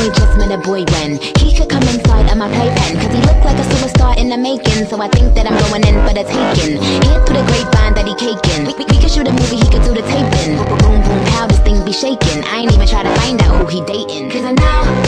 only just met a boy when he could come inside of my playpen, cause he looked like a superstar in the making. So I think that I'm going in for the taking. Hear through the grapevine that he caking. We could shoot a movie, he could do the taping. Boom, boom, pow, this thing be shaking. I ain't even try to find out who he dating, cause I know